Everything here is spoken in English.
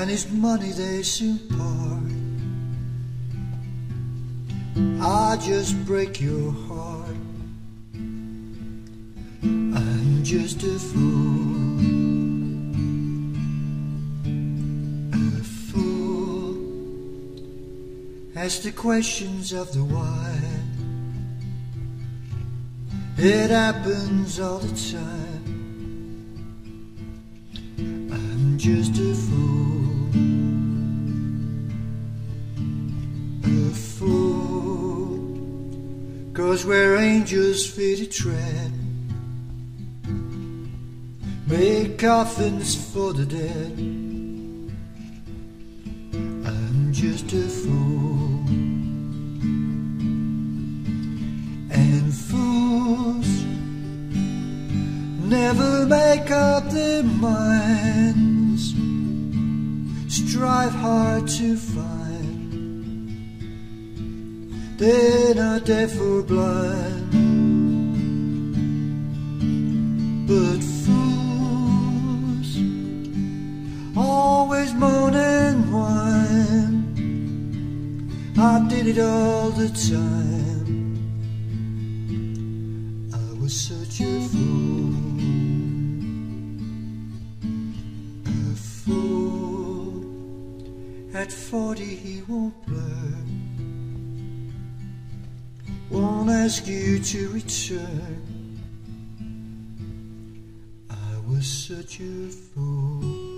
and his money they soon part. I just break your heart. I'm just a fool, a fool. Ask the questions of the why. It happens all the time. I'm just a fool, a fool. 'Cause where angels fear to tread, make coffins for the dead. I'm just a fool, and fools never make up their minds, strive hard to find. They're not deaf or blind, but fools always moan and whine. I did it all the time. I was such a fool, a fool. At 40 he won't blur, won't ask you to return. I was such a fool.